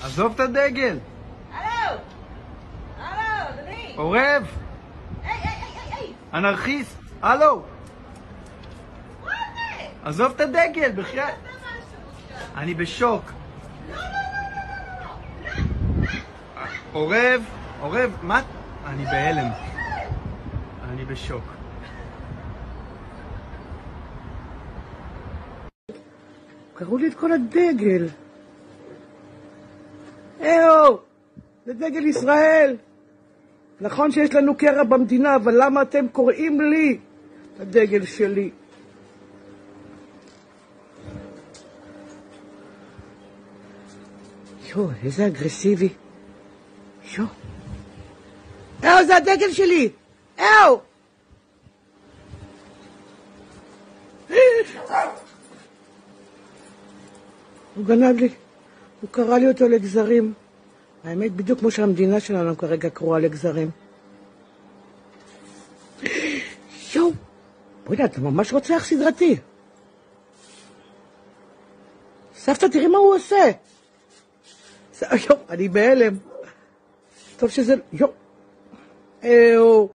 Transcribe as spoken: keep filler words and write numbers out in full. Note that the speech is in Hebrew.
עזוב את הדגל. הלו! הלו, אדוני! עורב! היי, היי, היי, היי! אנרכיסט! הלו! מה זה? עזוב את הדגל, בכלל. אתה משהו. אני בשוק. לא, לא, לא, לא, לא, לא. עורב! עורב, מה? אני בהלם. אני בשוק. קראו לי את כל הדגל. אהו, זה דגל ישראל. נכון שיש לנו קרע במדינה, אבל למה אתם קוראים לי את הדגל שלי? יו, איזה אגרסיבי. יו. אהו, זה הדגל שלי. אהו. הוא גנב לי, הוא קרא לי אותו לגזרים. האמת, בדיוק כמו שהמדינה שלנו כרגע קרואה לגזרים. יואו, בואי, אתה ממש רוצח סדרתי. סבתא, תראי מה הוא עושה. יואו, אני בהלם. טוב שזה... יואו. אהו.